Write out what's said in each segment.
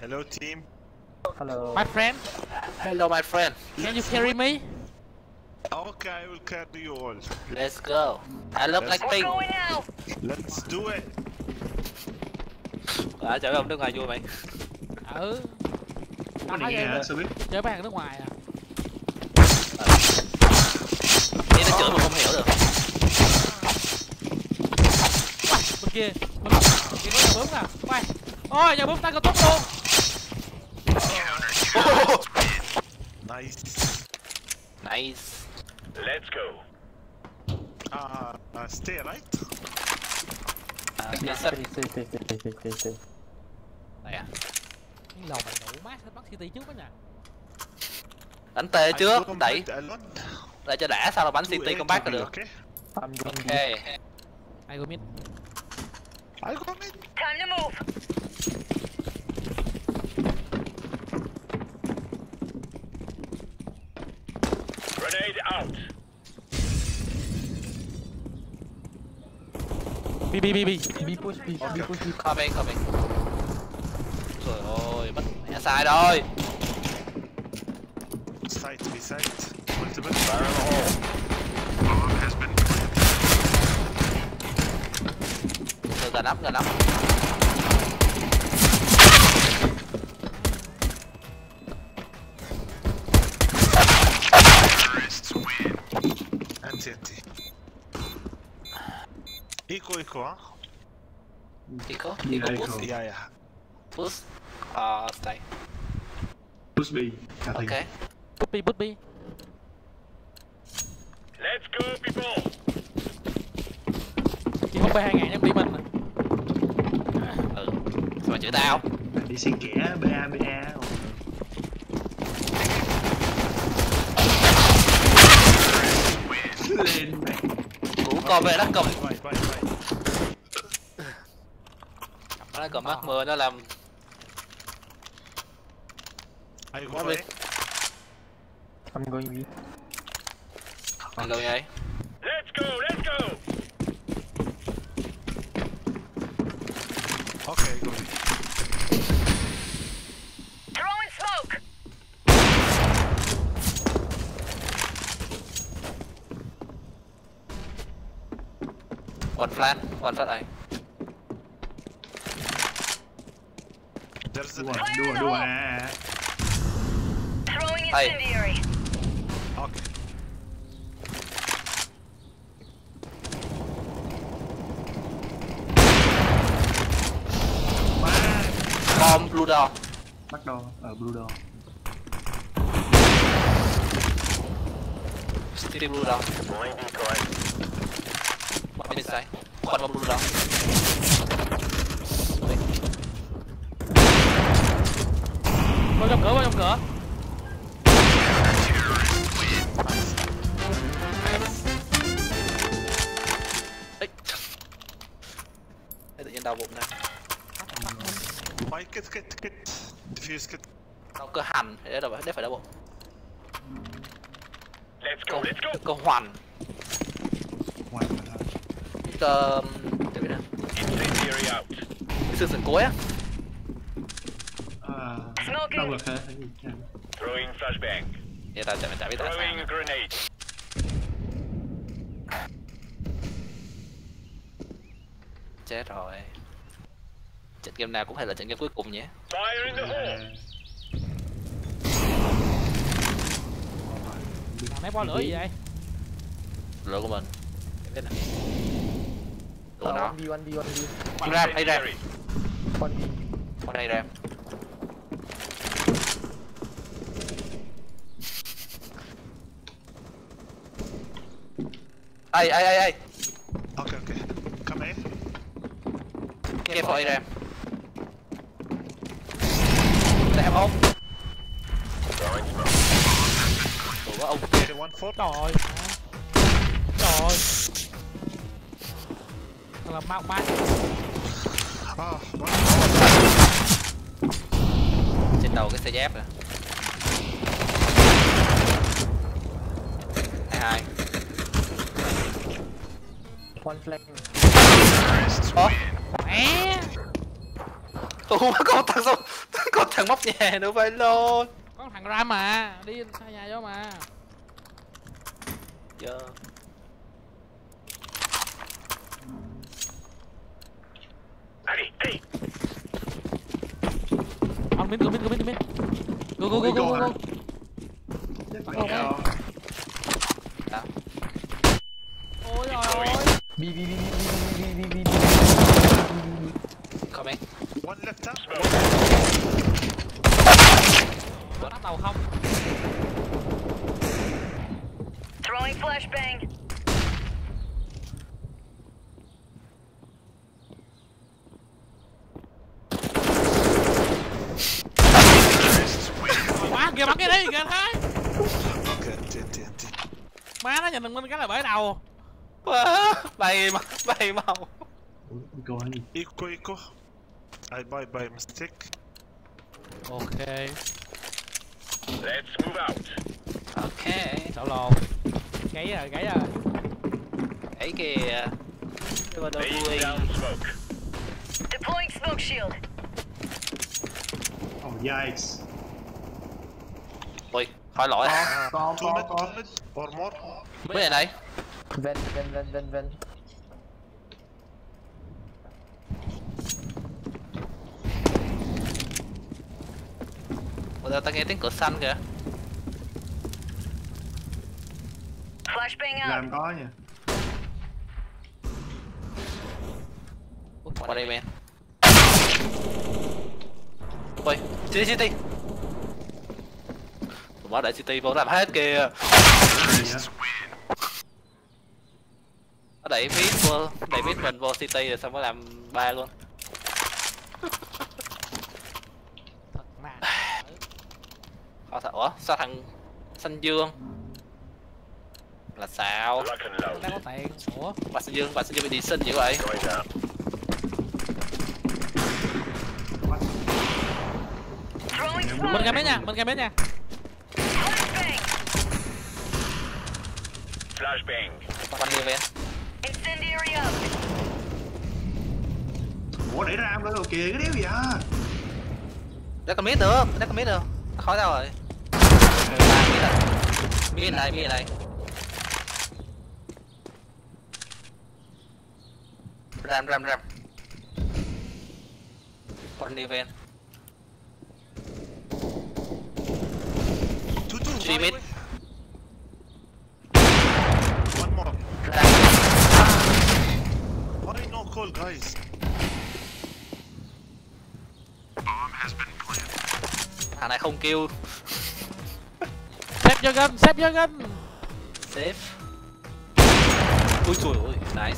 Hello team. Hello. My friend, Hello, my friend. can you carry me? Okay, I will carry you all. Let's go. I look like pink. Let's do it. Chở ông nước ngoài vui mày. Ừ. Có Tao thấy điện vậy sao biết? chơi mấy hàng nước ngoài à? Đi nó chửi mà không hiểu được. Bên kia, bên kia có nhà bướm à? Quay. Ôi, nhà bướm ta còn tốt luôn. Nice. Nice. Let's go. Stay right. Yes, sir. Stay. Này à. Cái lầu mày đủ mát bắt City trước đó nè. Đánh tê trước, đẩy. Alone. Để cho đã sao là bắn City combat được. Okay. I'm going Ok. Ai go mid. I come in. Time to move. Grenade out. B. B push B. Copy. Trời ơi, mất mẹ sai rồi. Site, B site. Multiple. Fire in the hole. Bomb has been Từ gần lắm. terrorists win. Anti. Eco, huh? Eco Eco. push. Yeah. Push. Stay. Push B. Ok. Bút B. Let's go, people. Chỉ không B2000 em đi mình. Ừ. Sao mà chửi tao? Đi xen kẽ BA. Lên mẹ. Cú con về đất cầm. Bye. Nó cầm mắt mưa nó làm. I What go with- right. I'm going B. Mày gọi vậy? Let's go. Okay, go. Throwing smoke. One flash này. There's Đùa an à. Throwing Hey. incendiary. Okay. Bomb blue door. Bắt đầu ở blue door. City blue door. Deploying decoy. Bên inside. One more blue door. Vô trong cửa. Ê. Tự nhiên đau bụng này. My kit. Diffuse kit. Đau cơ hẳn. Thế là phải đau bụng. Let's go. Cơ hoàn. Ngoài mà thôi. Cơ... Để biết nào. Incendiary out. Cái xương sườn cuối á. Đau ngực hả? Throwing flashbang. Để tao chả biết tại Throwing sao. grenade. Chết rồi. Trận game nào cũng phải là trận game cuối cùng nhé. Fire in the hole. Mấy bó lửa gì vậy? Lửa của mình. Biết nào. Lửa nó. 1B. Ram, hay Ram. 1B. Con đây Ram. Ai. Okay. Come in. Careful A Ram. Để em ôm. Throwing smoke. Ủa có ông. Okay, 1-4. Trời. Thật là mau mát. Trên đầu cái xe giáp nè. 2. One flank. Terrorists Ủa? win. Mẹ. Ủa có một thằng sao Có thằng móc nhà nữa vậy luôn. Có thằng Ram mà, đi xa nhà vô mà. Giờ Hey, hey. On mid. Go. Chết phải Ồ, kìa. Ôi trời ơi. B. comment. One left up. Có bắt đầu không? Throwing flashbang. Má kìa bắn cái đi kìa thấy. Okay, TNT. Má nó nhìn thằng Minh cái là bể đầu. Bay màu. Ủa, cô hay gì? Eco. I buy by mistake. Ok. Let's move out. Ok. Đậu lồn. Gáy rồi. Ấy kìa. Tôi đâu Laying vui. down smoke. Deploying smoke shield. Oh yikes. Ui, khỏi lỗi. Có. Two mid or more. Mấy này đây. Ven. Ủa ta nghe tiếng cửa xanh kìa. Flashbang out. Làm có nha. Qua đây men. Ui, City. Tụi nó để City vô làm hết kìa. Gì á? Nó đẩy mid mình vô City rồi xong mới làm 3 luôn. Thật mà. Khó thật. Ủa, sao thằng xanh dương là sao? Lock and load. Đang có tiền. Ủa? Bà xanh dương bị đi sinh vậy vậy? Going down. Throwing Mình smoke. game nha. Flashbang. Flashbang. Quanh đi ven. Incendiary out. Ủa đẩy ra lên rồi kìa, cái đéo gì à? Nó có mid được. Nó khói đâu rồi? Mid này. Ram. Quanh đi ven. Two. Three mid. One more. Ram. Why no call, guys? Thằng này không kêu. Xếp vô gân. Safe. Ui trời ơi, nice.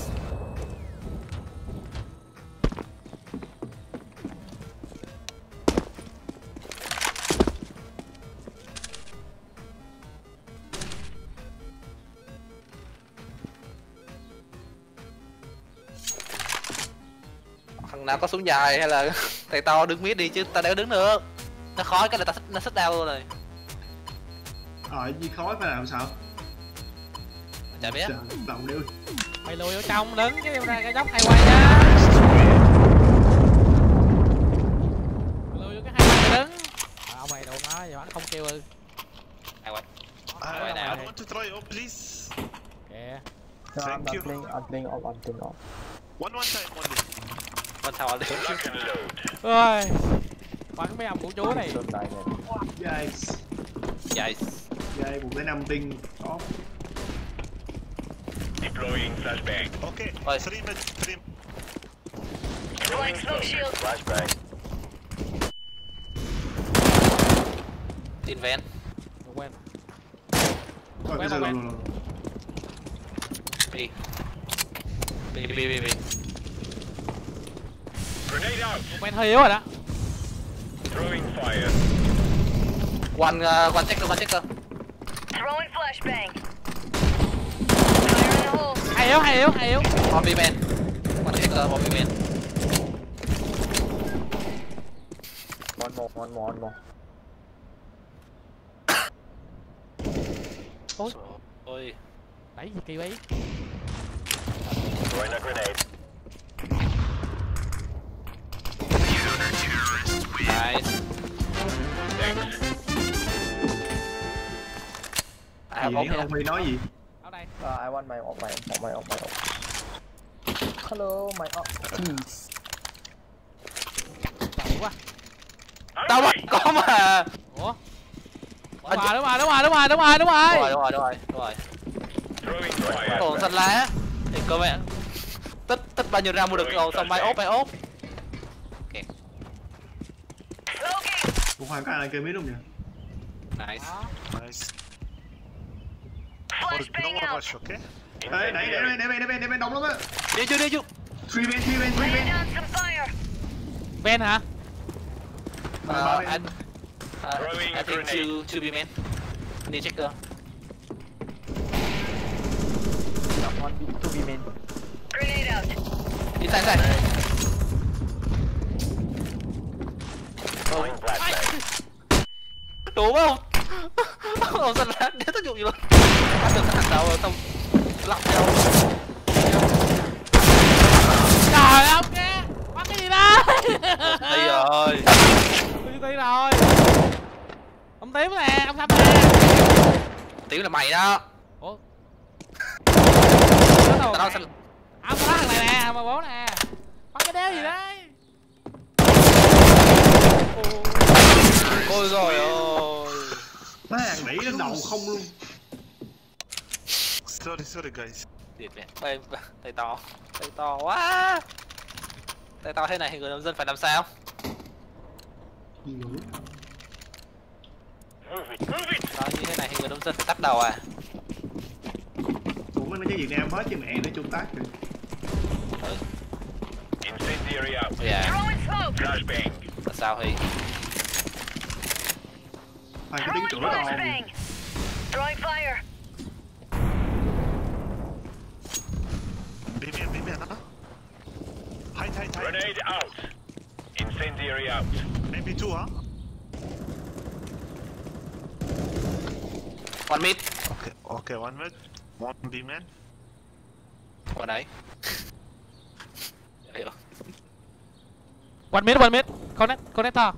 Thằng nào có súng dài hay là tay to đứng mid đi chứ ta đéo đứng được. Nó khói cái là nó xích đau luôn rồi. Gì khói phải làm sao? Chả biết. Trời, động đi. Mày lùi vô trong đứng cái ra cái dốc hai quay nha. Lùi vô cái hai quay đứng. Ông mày đồ nó giờ hắn không kêu ư. Hai quay. I now. want to try. Oh, please. Kìa. No, I'm Thank not you. playing. I'm playing off. One time only. Bên sau đi. Lock and load. Ôi. Bắn mấy ông vũ chúa này. Don't die man. Yikes. Vậy. Yay, 105 tinh. Off. Deploying flashbang. Okay. Oi. Three mid. Deploying smoke shield. Flashbang. Tin ven. Đừng quên. Rồi, cái Quay rồi. Đi. Grenade out. Quen hơi yếu rồi đó. Throwing fire. One checker. Throwing flashbang. Fire in the hole. Hay yếu. Bobby man. One checker, Bobby man. One more. Ôi. Đẩy gì kỳ vậy? Throwing a grenade. Nice. Thanks. I have Gì off đấy, here. ông Huy nói gì? Áo đây. I want my off, my off. Hello, my off, please. Tao quá. Tao bắt có mà. Ủa? Anh- Đúng rồi. Đúng rồi. Throwing fire. Ồ xanh lá. Thì cơ mẹ. Tích bao nhiêu ra mua được rồi xong bay ốp. Smoking. Cũng phải cái này kia biết không nhỉ? Nice. Nice. Or no Flashbang more out. rush, okay? Đấy, để bên đông lắm á. Đi chưa. Three bên. Laying down some fire. Ben hả? I think two be man. Need checker. One B, two B main. Grenade out. Đi sai. Throwing flashbang. Đủ không? Ông xanh lá đéo tác dụng gì luôn. Bắt được thằng đầu rồi xong lọc theo. Trời ông kia. Bắt cái gì đó? Đi rồi. Đi rồi. Ông Tím nè, ông Thâm nè. Tiểu là mày đó. Ủa? Tao xanh. Ông có thằng này nè, mà bố nè. Bắt cái đéo gì đấy? Ôi rồi ôi. Má hàng nỉ đến đầu không luôn. Sorry guys. Điệt mẹ. Tay to quá. Tay to thế này thì người nông dân phải làm sao? Gì nữa? Move it. Đó, như thế này thì người nông dân phải tắt đầu à? Cũng nó cái Việt Nam hết chứ mẹ nó chung tác rồi. Incendiary out. Dạ. Throwing smoke. Flashbang. Là sao thì Phải cái tiếng Throwing chửi đòn. flashbang. Throwing fire. Be me, huh? Hide. Grenade out. Incendiary out. Maybe two, huh? one mid. Okay, one mid, one B man. Còn đấy. Hiểu. One mid. Connector.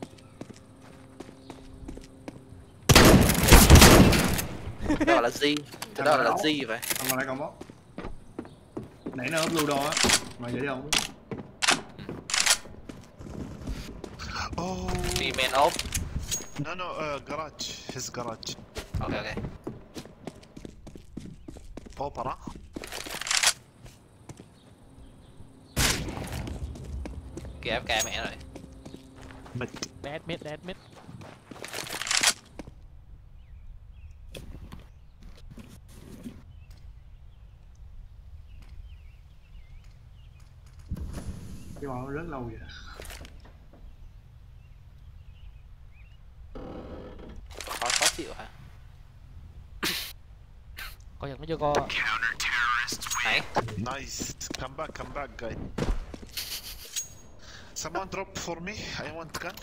Đó là gì? Thế đó là gì vậy? Còn lại còn bó. Nãy nó ốp ludo á. Mà vậy đâu? Oh. Be man off. No, garage. His garage. Okay. Opera. Kìa FK mẹ rồi. Mid. Dead mid. Cái bọn nó rất lâu vậy. Khó chịu hả? Coi giật nó chưa co. Này. Nice. Come back, guy. Someone drop for me. I want gun.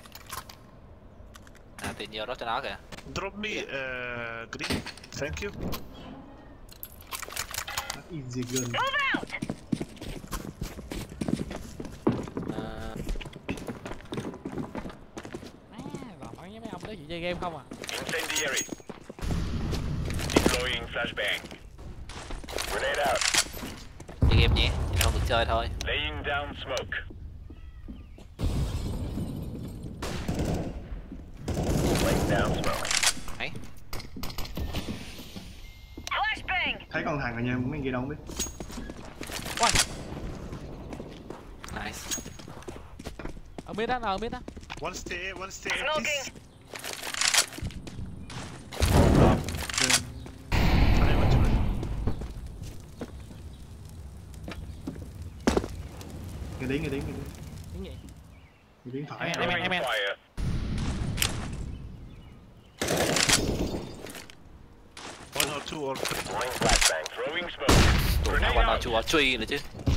À tiền nhiều đó cho nó kìa. Drop me green. Thank you. That's easy gun. Move out. Rồi mấy ông đấy chỉ chơi game không à? Incendiary. Deploying flashbang. Grenade out. Chơi game nhé, không được chơi thôi. Laying down smoke. Laying down smoke. Đấy. Flashbang. Thấy con thằng rồi nha, mấy kia đâu không biết. Nice. Ở biết đó. One stay. Smoking. Please. Nghe tiếng. Tiếng gì? Nghe tiếng phải. Em. Throwing fire. One or two or three. Deploying flashbang. Throwing smoke. Tụi nào qua nào chùa truy nữa chứ.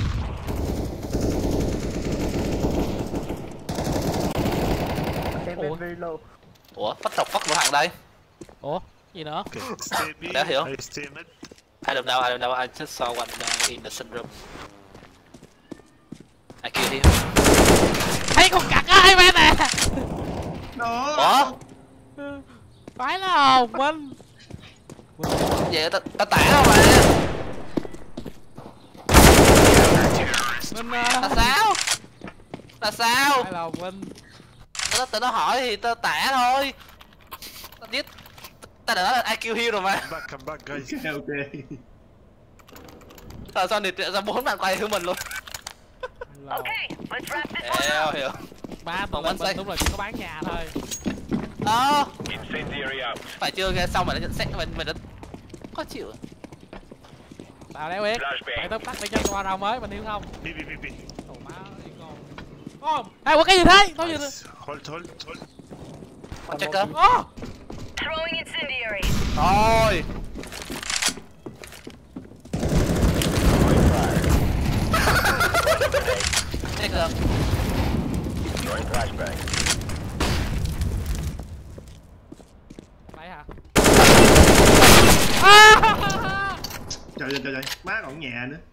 Okay, very low. Ủa, bắt độc một thằng đây. Ủa? Gì nữa? Okay. Stay B. Đã hiểu. I stay mid. I don't know. I just saw one in the sunroom. I killed him. Thấy con cặc ai bên nè. No. Ủa? Phải là Hồng Minh. Vậy ta tả không mà. Minh Là sao? Là sao? phải là Hồng Minh. Nó hỏi thì ta tả thôi. Ta biết. Ta đã nói là IQ heal rồi mà. Come back, guys. Ok. Tại sao nịt ra 4 bạn quay hướng mình luôn. Okay, let's wrap this one up. Hiểu. Ba tụi mình đúng là chỉ có bán nhà thôi. Incendiary out. Phải chưa nghe xong mà nó nhận xét mình đã khó chịu. Tao đéo biết. Mày tóc tắt để cho qua rau mới mình hiểu không? B. Ồ má đi con. Ô, ai cái gì thế? Tôi gì thế? Nice. Hold. Check cơ. Ô, Throwing incendiary. Thôi. Check cơ. Throwing flashbang. mày hả? Trời. Má còn nhà nữa.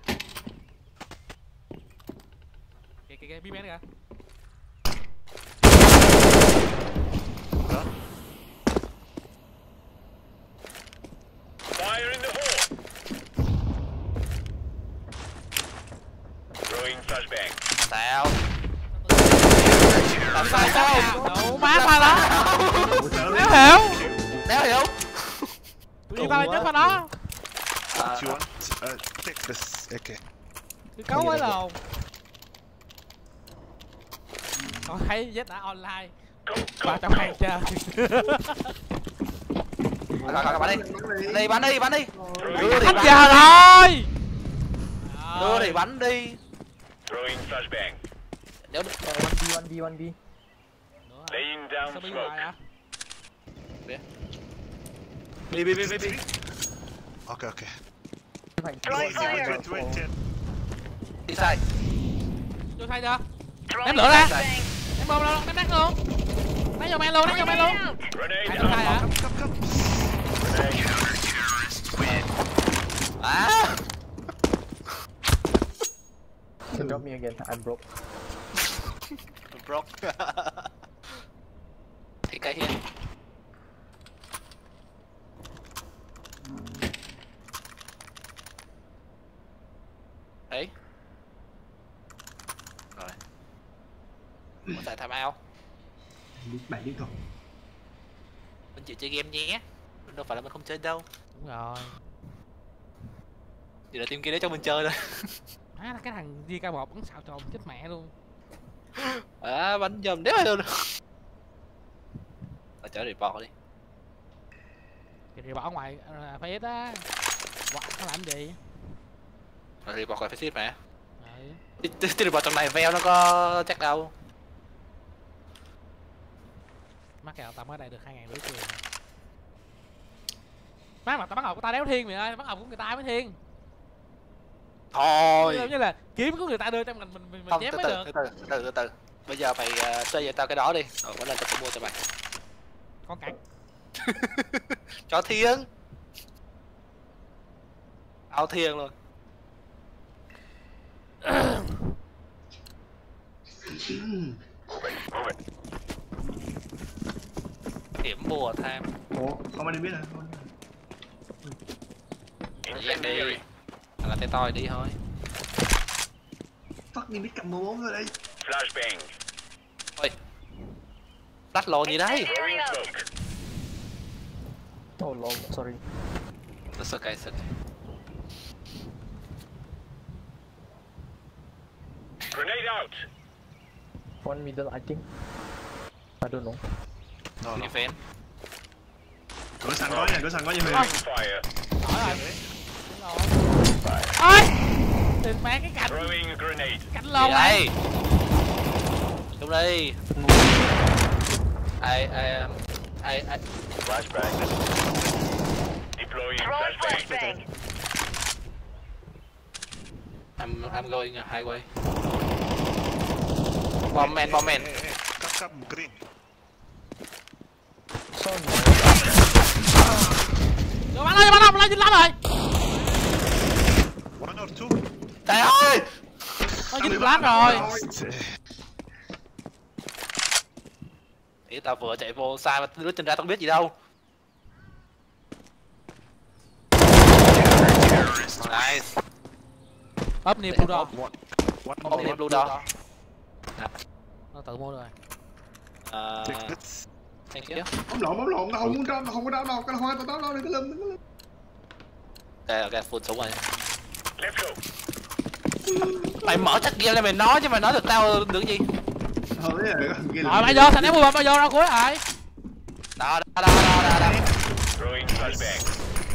Kìa, biết kìa. Fire in the hole. Throwing flashbang. Sao? Làm sao? Đủ má tao đó. Ủa sợ Đéo luôn. hiểu. Đéo hiểu. Tụi đi tao chết vào đó. What you want? Take this. Okay. Cứ cấu với lồn. Còn thấy vết đã online. Vào trong hàng chơi. Bắn đi. Đưa thì Hết bắn. giờ rồi. Đưa thì bắn đi. Throwing flashbang. Nếu 1B. Laying down Sao bị smoke. hoài hả? Bi. Okay. Throwing fire. Wait. Đi sai. Vô sai chưa? Throwing Em lửa ra. flashbang. Em bom luôn, em đắt luôn. Đánh vô men luôn. Grenade out. Grenade Ai vô sai hả? Come. À. Drop me again. I'm broke. Broke. Thì cái hiền. Đấy. Rồi. Một tại time out. Biết bạn biết không? Mình chịu chơi game nhé. Đâu phải là mình không chơi đâu. Đúng rồi. Chỉ là team kia để cho mình chơi thôi. Má cái thằng GK1 bắn xạo trồn chết mẹ luôn. À, bắn dầm đéo luôn. Ở chở report đi. Thì bỏ ngoài face á. Quả nó làm gì? Rồi report khỏi face mà. Ừ. Thì report trong này veo nó có chắc đâu. Má kèo tao mới đây được 2.500 tiền. Má mà tao bắn hộp của tao đéo thiên mày ơi, bắn hộp của người ta mới thiên. Thôi. Như là kiếm của người ta đưa cho mình Không, chém mới được. từ từ. Bây giờ mày chơi vậy tao cái đó đi. Bữa nay tao sẽ mua cho mày. Con cảnh. Cho thiên. Ao thiên luôn. Hiểm bùa tham. Ủa không ai biết à? Incendiary. Là tay toi đi thôi. Fuck đi biết cầm 14 rồi đây. Flashbang. Ôi. Lách lồn gì đấy? Throwing smoke. Oh lol, sorry. It's okay. Grenade out. One middle, I think. I don't know. No. Defense. Cửa sẵn có nha Huy. Fire. Hỏi rồi. Ôi! Đừng mang cái cạnh Throwing a grenade. cạnh Gì lồn này. đây? Xuống đi. I Flashbang. Deploying Throwing flashbang. flashbang. I'm going highway. Bomb man. Come, green. Sorry. Vô bắn lên, dính lắm rồi. 1 or 2. Trời ơi! Nó dính lắm rồi. Ý tao vừa chạy vô sai mà đứa chân ra tao biết gì đâu. Nice. Ấp niệm blue door. Ôm niệm blue door. Nó tự mua rồi. Take this. Thank you. Bấm lộn, nó không muốn ra, nó không có đau đâu, cái hoa tao đau đi cái lưng. Ok, full súng rồi. Let's go. Mày mở chắc kia lên mày nói chứ mày nói được tao được gì? Thôi đấy rồi, Rồi mày vô thành em mày vô ra cuối rồi. Đó. Throwing flashbang.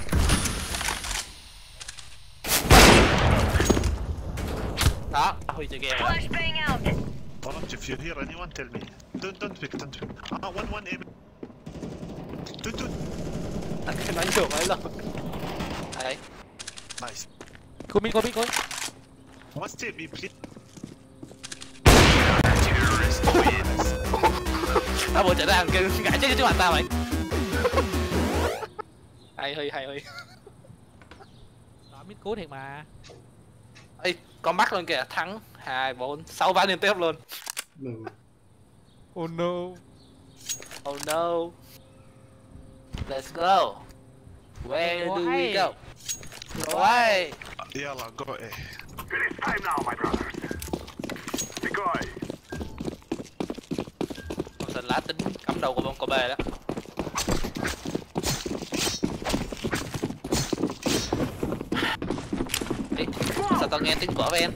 Đó, Huy chơi game rồi. Flashbang out. Don't, if you hear anyone, tell me. Don't pick. One aim. Two. Cái máy chuột ấy luôn. Đấy. Nice. Cô mi. One stay B, please. Tao vừa chạy ra thằng kia gãi chết trước mặt tao mày. Hay Huy. Đó mid cuối thiệt mà. Ê, con mắt luôn kìa, thắng 2, 4, 6 ván liên tiếp luôn. Oh no. Oh no. Let's go. Where do we go? Right. Yalla, go A. It's time now, my brothers. Decoy. Con xin lá tính cắm đầu của con cô B đó. Ê, sao tao nghe tiếng vỡ ven?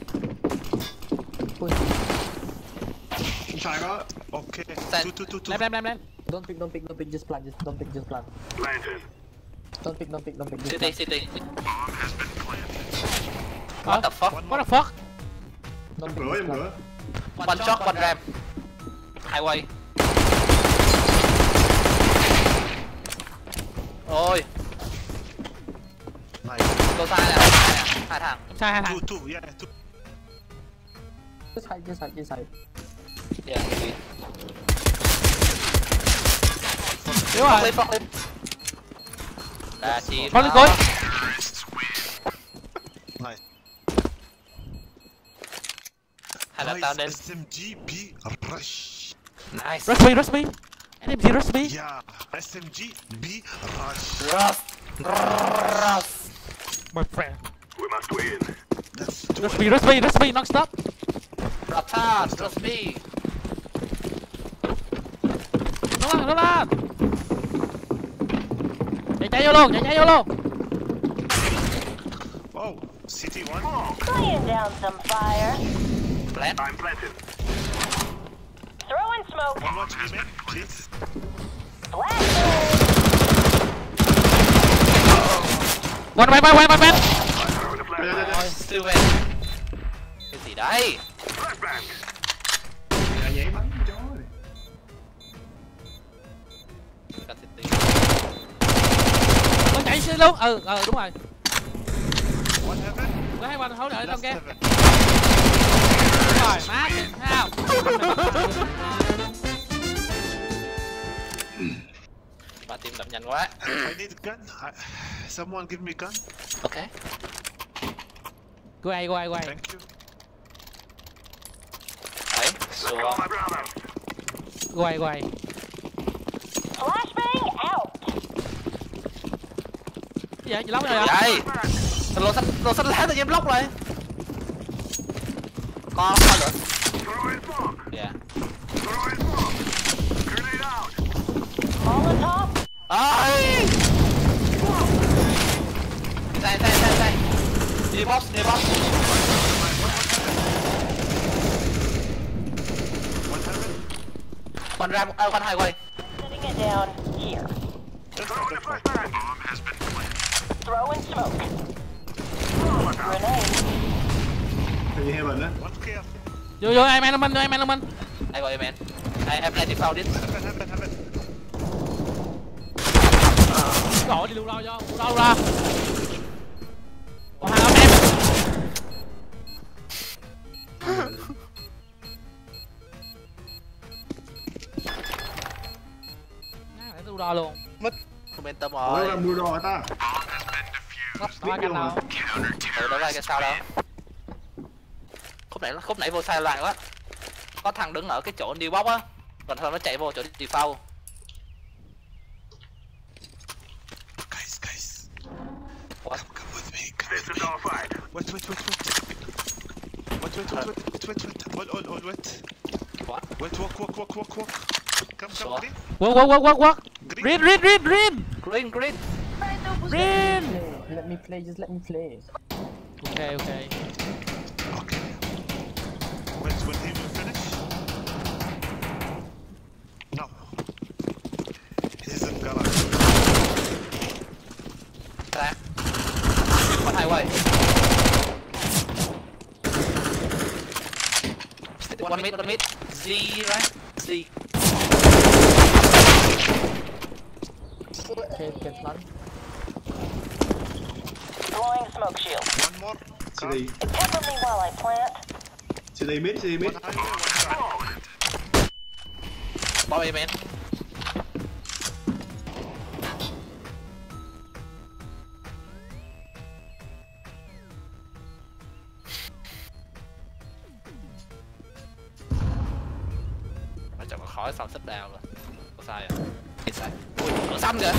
Không sai có. Okay. Sen. Two. Lem. Don't pick, just plant, don't pick, just plant. Planted. Don't pick, just City. What the fuck? What the fuck? Don't pick, Rửa just em plant. rửa. One shot, one ram. Highway. Ôi, Nice. tôi sai nè, hai thằng. Sai hai thằng. Two. Yeah, two. Just hide. Dạ, maybe. Đúng rồi. Fuck lên. Là chi. Phong lên cuối. Nice. Hay là tao nên. SMG B rush. Nice. Rush me. NMG rush me. Yeah, SMG B rush. Rush. My friend. We must win. Let's do it. Rush me, non-stop. Rush me. Nó lên. Chạy vô luôn. Oh, city one. Laying down some fire. Plant. I'm planted. Throwing smoke. One watch me, man, please. Flashbang. One man. Throwing a flashbang. Siêu về. Cái gì đấy? Flashbang. Dễ bắn chó này. Cả city. Nó chạy xe luôn. Đúng rồi. One heaven. Có hai bạn hỗ trợ trong Last kia. heaven. Rồi, má chết sao? Bạn tìm đập nhanh quá. I need gun. Someone give me gun. Ok. Quay. Thank you. Đấy, xuống. My brother. Quay. Flashbang out. Cái gì? Chị lóc rồi hả? Vậy. Lô xanh lá tự nhiên block rồi. Con nữa. Throwing smoke. Dạ. Throwing smoke. Grenade out. Molotov. Ơi. Đây. Đi box. Con ra con highway. Setting it down here. Throwing a flashbang. Throwing smoke. Grenade. Thì heaven á. One care. Vô ai mang mình. Highway man. I have plenty found it. Heaven. Gọi đi lưu đâu ra. Còn hai em. Để lưu đo luôn. Momentum Ủa rồi. làm mưa đỏ hả ta? Đó canh đâu. Đâu ra cái sao đâu. Khúc nãy vô sai loạn quá. Có thằng đứng ở cái chỗ đi bóc á. Còn thằng nó chạy vô chỗ đi phao. Guys. What? Come with me. This is our fight. Wait. Wait. What? Wait, walk. Come, Sao? green. Walk. Green. Read. Green. Read. Let me play, just let me play. Okay. Okay. Wait, when he will finish? No. He's in garage. Ra. Còn 2 quay. One mid. Z, right? Z. Okay, get one. Deploying smoke shield. One more. CD. Cover me while I plant. CD mid. One highway, one side. Bao em men. Nó chẳng có khói xong xích đào rồi. Có sai à? Ít sai. Ui, cửa xanh kìa.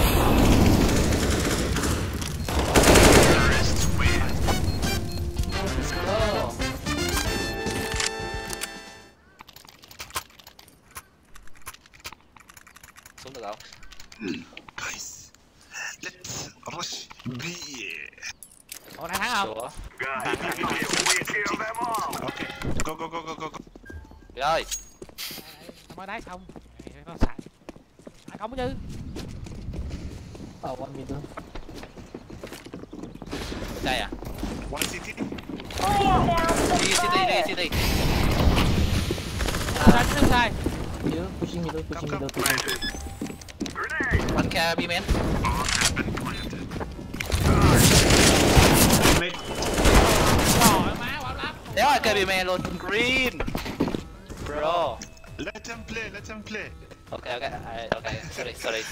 Xuống được không? Guys, let's rush B. Ủa đang thắng không? Sure. Guys, we kill them all. Okay, go. Rồi. Tao mới đá xong. Nó xài. Không chứ. Oh, one middle. Đây à? One city. Laying down Đi some city. Không sai. Middle, pushing middle. Grenade. One ca B men. Mid. Trời má quả lắm. Đéo ai ca B men luôn. Green. Bro. Let him play. Okay. Sorry.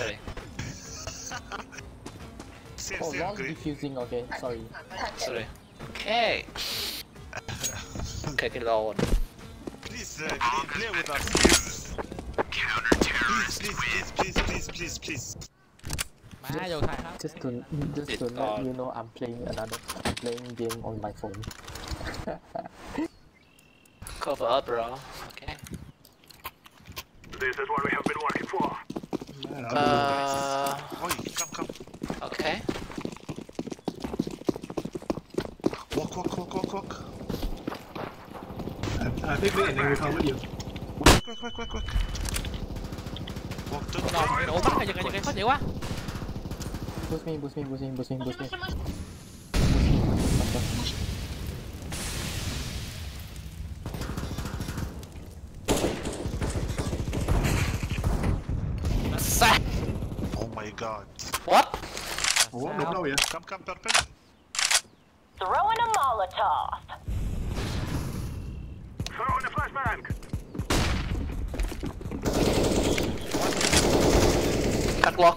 Save, Oh, long green. defusing, okay, sorry. Sorry. Okay. Okay, cái lồn. Please, green, play with us. Please. Má vô xài hết. Just to let you know, I'm playing game on my phone. Cover up, bro. Okay. This is what we have been working for. Oi, come. Okay. Walk. Biết anh em không có gì. Quick. Walk, don't Đồ mày đổ bắt cái gì khó chịu quá. Boost me. Sack. Oh my god. What? Ủa, đúng đâu vậy? Come, purple. Throwing a Molotov. Throw in the flashbang. Catwalk.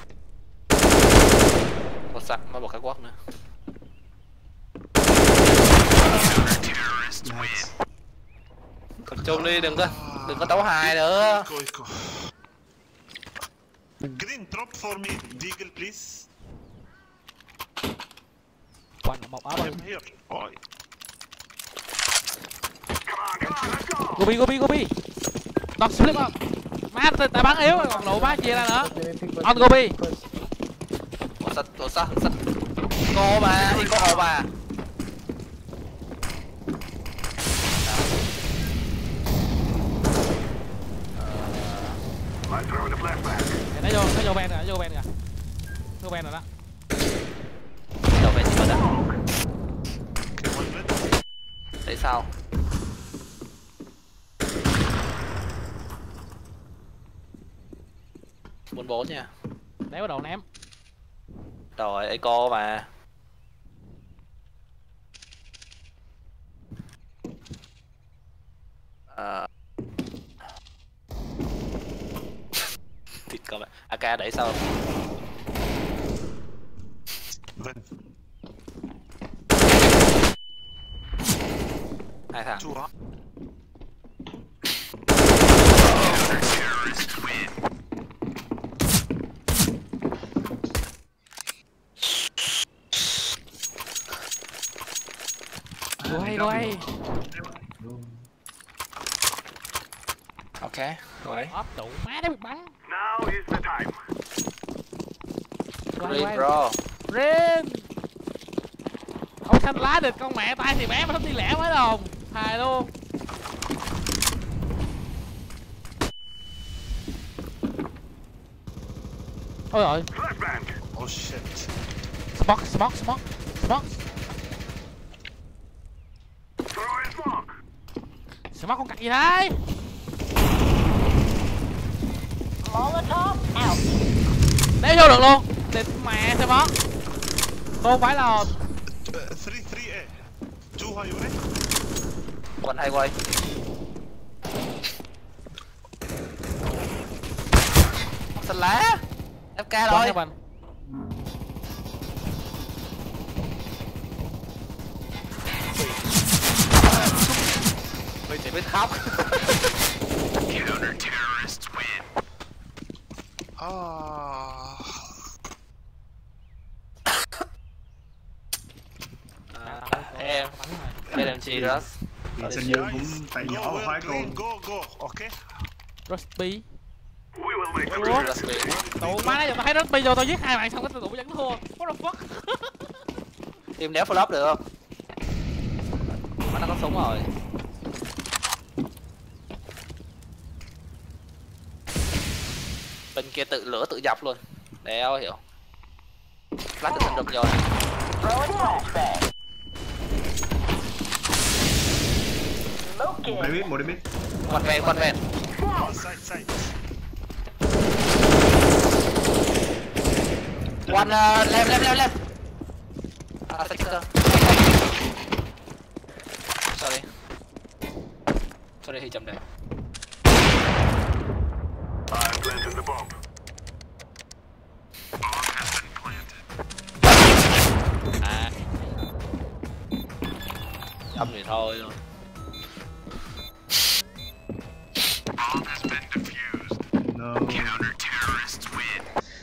Một sạc, nó bỏ catwalk nữa. Tập trung đi, đừng có đấu hài nữa. Eco. Green, drop for me, Deagle, please. Quanh một áo I'm here. Oi. Come on, let's go. Gobi. Đọc slip không? Má ta bắn yếu còn lộ má chia ra nữa. On Gobi. Đồ sắt. Cô mà, đi có hồ mà. I'm throwing the flashbang. Nó vô bên kìa. Vô bên rồi đó. Đầu về chỉ mất á. Okay, 1 minute. Tại sao? Bốn bốn nha. Để bắt đầu ném. Rồi, Eco mà. Thịt con ạ. AK đẩy sau. Then, 2 thằng. 2 up. quay. Ok, rồi. Ốp tụ má đấy bị bắn. Now is the time. Green bro. Green. Ông xanh lá được con mẹ tay thì bé mà đi lẻ mới đồng. Hài luôn. Ôi rồi. Flashbang. Oh shit. Smoke. Throw in smoke. Smoke con cặc gì đấy? Molotov out. Đéo vô được luôn. Địt mẹ Smoke. Không phải là 3-3A. 2 high unit. Quanh hay quay. Xanh lá. FK Quăng rồi. nha bạn. Mình chỉ biết khóc. Counter-terrorists win. Em LMG đó. Thì Sơn Dương cũng tại nhỏ và khoái con. Go. Okay. Rusty. We will make the Ủa? return. Tụ má nãy giờ tao thấy Rusty vô tao giết 2 bạn xong cái tụi vẫn thua. What the fuck? Team đéo flop được không? Mà nó có súng rồi. Bên kia tự lửa tự dập luôn. Đéo hiểu. Flash tự sinh rụp rồi. Throwing flashbang. Smoke in. Một đi biết. Quanh ven. Side. Quanh lem. À, sector. Sorry khi chậm đây. I'm planting the bomb. Bomb has been planted. À. Chậm thì thôi luôn. Bomb has been defused. No. Counter-terrorists win.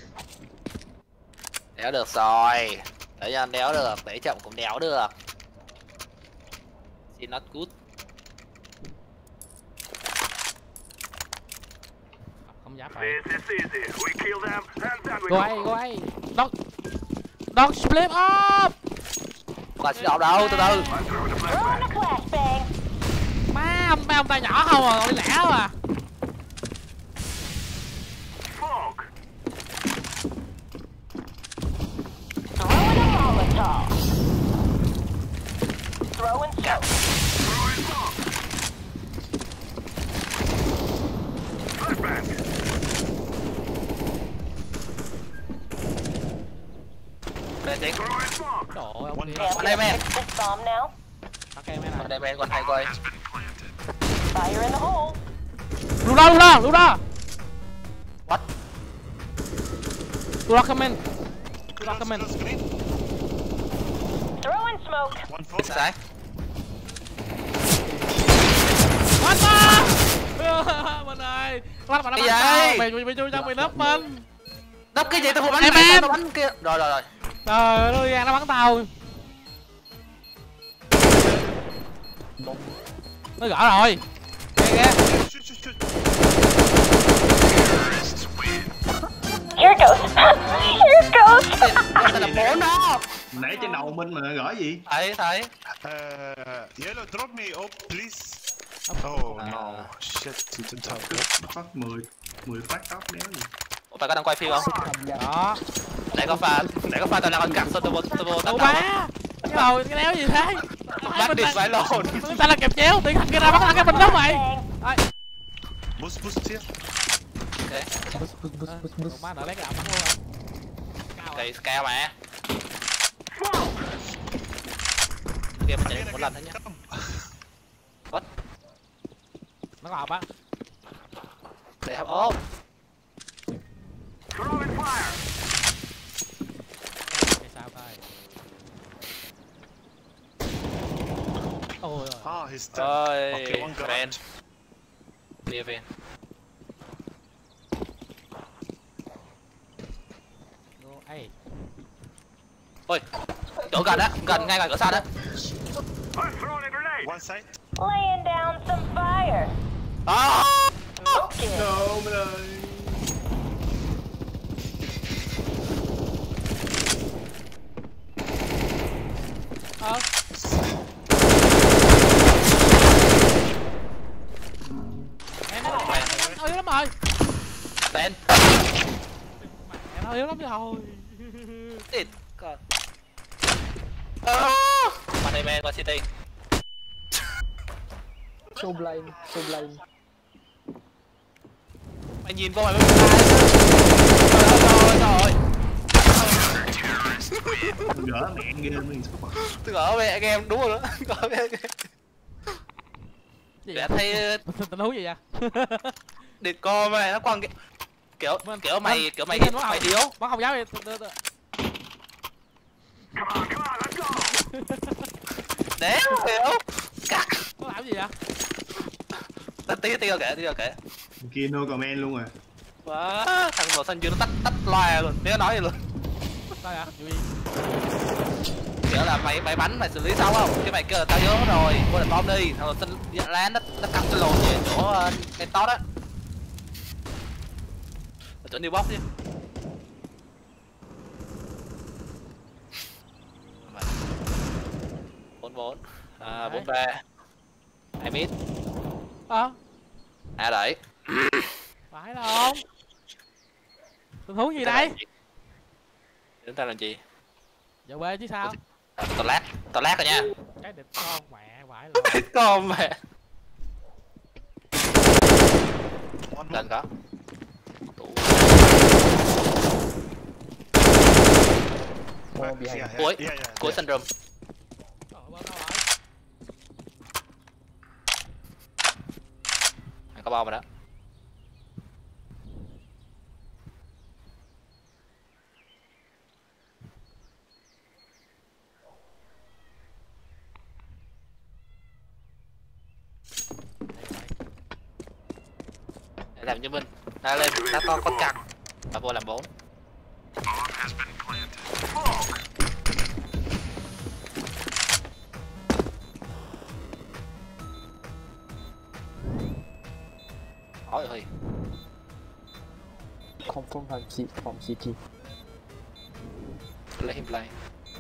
Đéo được rồi. Để cho anh đéo được, để chậm cũng đéo được. She's not good. Không dám phải. This is easy. We kill them and then we Go away. Don't split up. Còn xin đâu, từ từ. I'm throwing the Throwing a flashbang. flashbang. Má ông ta nhỏ không à, đi lẻ à. Smoke. Throwing a Molotov. Throwing soap. Throwing smoke. Flashbang. Lên tiếng. Throwing smoke. Trời ơi ông đi. Can't Đây, we man. fix this bomb now? Ok mấy Ở này. đây bên quanh hay quay. Has been planted. Fire in the hole. Lúc đó. What? Tôi comment. Close green. Throwing smoke. 1-4. Sai. What the? Mình ơi. Lát mà nó Cái bắn gì? tao. Mày chui trong mày nấp mình. Đắp cái gì tao vừa bắn Em này, em. tao bắn kia. Rồi. Trời ơi nó bắn tao. Nó gõ rồi. Kìa. Shoot. Terrorists win. Here goes. Here goes. Đây là 4 đó. Nãy trên đầu mình mà gõ gì? Thấy. Yellow, drop me up, please. Oh no, shit, you didn't have it. Phát 10 phát tóc đéo gì. Ủa, phải có đăng quay phim không? Đó. Để có pha tao là con cặc sao tao vô Tụ tao má. Cái đầu cái đéo gì thế? bắt đi phải lồn. Ta là kẹp chéo, tự kia ra bắn thằng cái mình đó mày. Rồi. Boost here. Tụ má đợi lấy cái ẩm bắn luôn rồi. Cao rồi. Thì scale mà. Kia mình chạy một lần thôi nhá. What? Nó có học á. Để học ốp. Throwing fire. Cái sao tay. Ôi ôi. Ah, he's dead. Ôi, Okay, one ven. garage. Clear ven. Ê. Ôi, chỗ gần á, gần ngay gần cửa sắt á. I'm throwing a grenade. One side. Laying down some fire. Okay. Đâu mày ơi. Nó yếu lắm rồi. Tên. Mẹ nó yếu lắm rồi. Ít còn. Money man qua city. So blind, so blind. Mày nhìn vô mày mới biết. Trời ơi. Gỡ mẹ game mình. Tôi gỡ mẹ game đúng rồi đó. Gỡ mẹ game. Để thấy tình huống gì vậy? đi co mày nó quăng kiểu mày thiếu. Bắn không dám đi. Để hiểu. Cắt. Nó làm gì vậy? Tí kệ. Kia no comment luôn rồi. Quá, thằng màu xanh dương nó tách loa luôn, nếu nói vậy luôn. Sao vậy? Kiểu là mày bắn mày xử lý xong không? Cái mày kêu là tao nhớ rồi, mua đợt bom đi, thằng màu xanh lá nó cắm cái lồn về chỗ cái tốt á. Ở chỗ new box đi. Bốn 4-3. Ai biết? Đấy. Phải không? Tình huống gì đây? Chúng ta làm gì? Giờ quê chứ sao? Tao lát rồi nha. Cái địch con mẹ phải rồi. Con mẹ. Lần có. More behind. Cuối syndrome. Mày có bom rồi đó. Để làm như mình. Ra lên, ta con chặt. Ta vô làm 4. Ôi ơi. Confirm from CT. Let him play.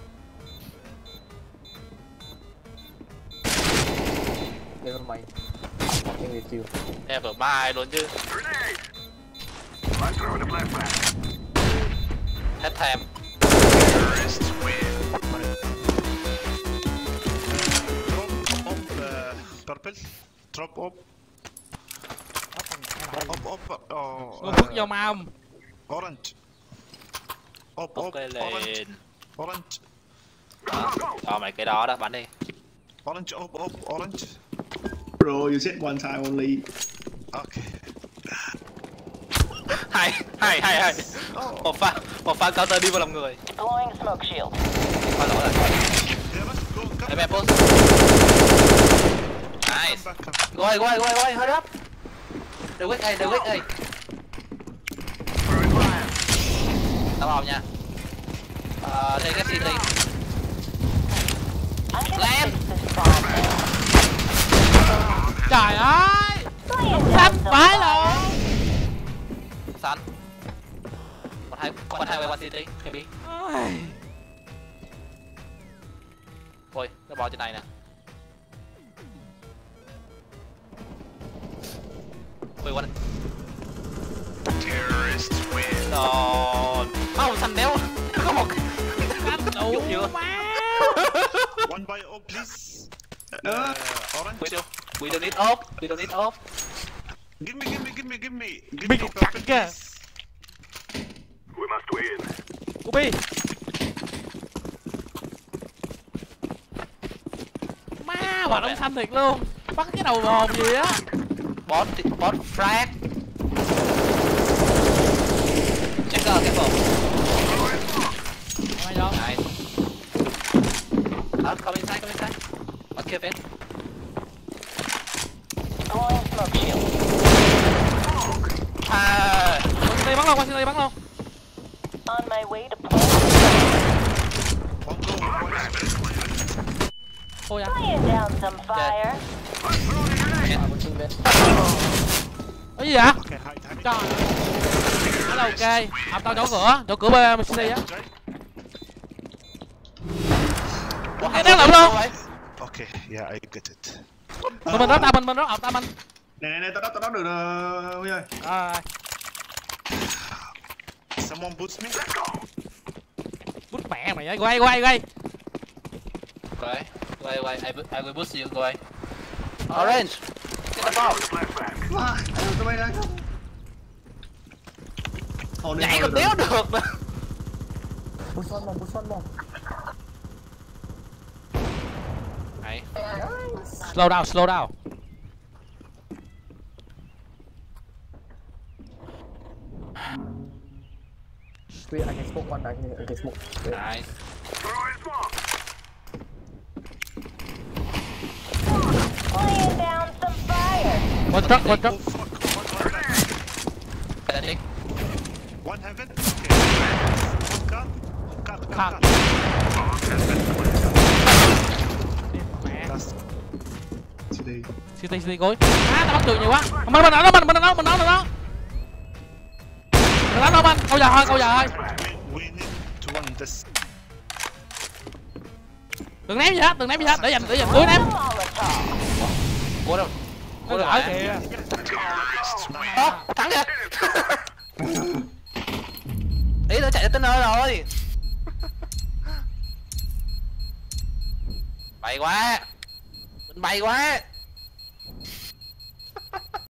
Never mind. I'm walking with you. Never mind luôn chứ. I'm throwing a flashbang. Hết time. Terrorists win. Drop purple. Drop up. Cô bước vô mau. Orange. Up, lên. Orange. Cho mày cái đó bắn đi. Orange, up, orange. Bro, you said one time only. Okay. Hay. Một pha counter đi vào lòng người. Deploying smoke shield. Qua lỗ rồi. Come Em post. Nice. back. Go away, hurry up. The wick ơi. Tao bom nha. Đây cái city. I'm gonna Land. fix this bomb now. Trời ơi. Laying down Sắp some phải fire. rồi. Sẵn. One highway, one city, maybe. Ôi, nó bò trên này nè. Ôi, one. Terrorists win. Không, thằng đéo. Có một Cắt đủ má. One by up, please. Orange. We don't need off. Give me. Mình cục cắt kìa. We must win. Ubi. Má, hoạt động xanh thiệt luôn. Bắt cái đầu hồn gì á. Bot frag. Checker cái bộ. Mày đâu? Nice. Come inside. Bắt kia bên. Deploying smoke shield. Qua xin bắn luôn. On my way to plant. One go. Ôi à. Laying down some fire. À, một team bên. Cái gì vậy? Okay, hide. Trời. Đó là ok. Ập tao chỗ cửa BMC á. Cái đéo lộn luôn. Okay, yeah, I get it. Mình đó tao mình đó ập tao mình. Này tao đắp được Huy ơi. Rồi. Someone boost me? Bút mẹ mày ơi, quay. Wait, I will boost you, go away. Orange, get the ball. Wow, tụi bay đang không? Thôi đi, Nhảy thôi còn đi. đéo được nữa. Push one more. Hay. Slow down. Wait, I can smoke one. I can smoke. Wait. Nice. Laying down some fire. One truck. Oh fuck, one Medic. One heaven? Okay. One car. Mẹ. Last. CD. City cối. Tao bắn tường nhiều quá. Mình đó. Mình đánh nó mình. Câu giờ thôi. We need to run this. Đừng ném gì hết. Để dành cuối ném. Molotov. Ủa đâu? Nó lỡ kìa. Thắng kìa. Ý nó chạy tới nơi rồi. Bay quá. Mình bay quá.